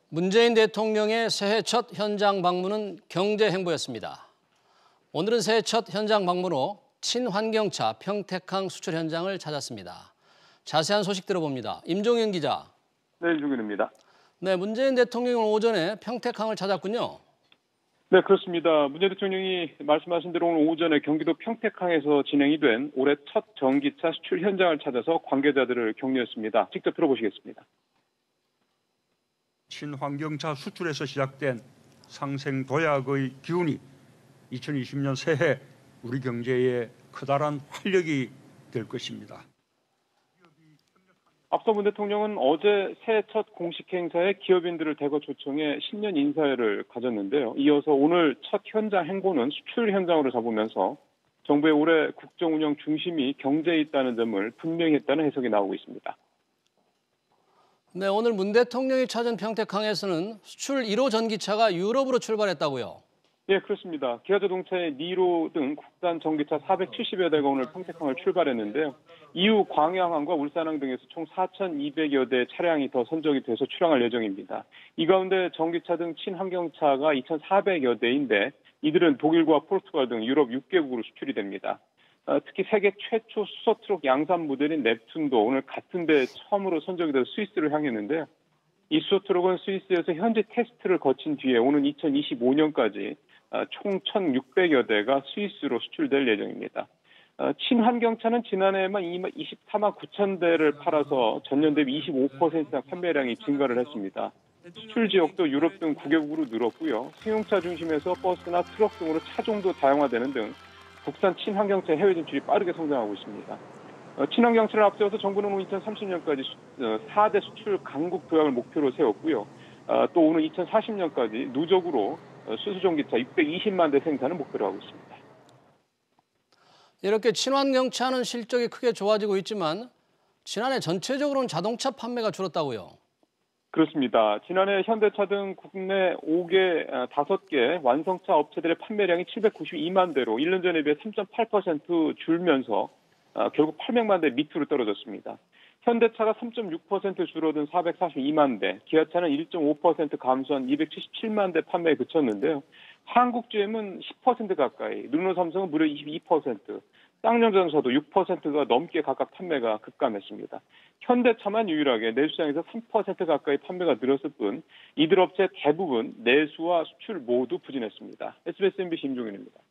문재인 대통령의 새해 첫 현장 방문은 경제 행보였습니다. 오늘은 새해 첫 현장 방문으로 친환경차 평택항 수출 현장을 찾았습니다. 자세한 소식 들어봅니다. 임종윤 기자. 네, 임종윤입니다. 네, 문재인 대통령이 오늘 오전에 평택항을 찾았군요. 네, 그렇습니다. 문재인 대통령이 말씀하신 대로 오늘 오전에 경기도 평택항에서 진행이 된 올해 첫 전기차 수출 현장을 찾아서 관계자들을 격려했습니다. 직접 들어보시겠습니다. 친환경차 수출에서 시작된 상생 도약의 기운이 2020년 새해 우리 경제에 커다란 활력이 될 것입니다. 앞서 문 대통령은 어제 새해 첫 공식 행사에 기업인들을 대거 초청해 신년 인사회를 가졌는데요. 이어서 오늘 첫 현장 행보는 수출 현장으로 잡으면서 정부의 올해 국정 운영 중심이 경제에 있다는 점을 분명히 했다는 해석이 나오고 있습니다. 네, 오늘 문 대통령이 찾은 평택항에서는 수출 1호 전기차가 유럽으로 출발했다고요? 네, 그렇습니다. 기아자동차의 니로 등 국산 전기차 470여 대가 오늘 평택항을 출발했는데요. 이후 광양항과 울산항 등에서 총 4,200여 대 차량이 더 선적이 돼서 출항할 예정입니다. 이 가운데 전기차 등 친환경차가 2,400여 대인데 이들은 독일과 포르투갈 등 유럽 6개국으로 수출이 됩니다. 특히 세계 최초 수소트럭 양산 모델인 넵툰도 오늘 같은 데 처음으로 선적이 돼서 스위스를 향했는데요. 이 수소트럭은 스위스에서 현지 테스트를 거친 뒤에 오는 2025년까지 총 1,600여 대가 스위스로 수출될 예정입니다. 친환경차는 지난해에만 24만 9천 대를 팔아서 전년 대비 25% 이상 판매량이 증가를 했습니다. 수출 지역도 유럽 등 9개국으로 늘었고요. 승용차 중심에서 버스나 트럭 등으로 차종도 다양화되는 등 국산 친환경차 해외 진출이 빠르게 성장하고 있습니다. 친환경차를 앞세워서 정부는 오늘 2030년까지 4대 수출 강국 도약을 목표로 세웠고요. 또 오늘 2040년까지 누적으로 수소전기차 620만 대 생산을 목표로 하고 있습니다. 이렇게 친환경차는 실적이 크게 좋아지고 있지만 지난해 전체적으로는 자동차 판매가 줄었다고요? 그렇습니다. 지난해 현대차 등 국내 5개 완성차 업체들의 판매량이 792만 대로 1년 전에 비해 3.8% 줄면서 결국 800만 대 밑으로 떨어졌습니다. 현대차가 3.6% 줄어든 442만 대, 기아차는 1.5% 감소한 277만 대 판매에 그쳤는데요. 한국 GM은 10% 가까이, 르노삼성은 무려 22%, 쌍용자동차도 6%가 넘게 각각 판매가 급감했습니다. 현대차만 유일하게 내수시장에서 3% 가까이 판매가 늘었을 뿐 이들 업체 대부분 내수와 수출 모두 부진했습니다. SBS MBC 임종윤입니다.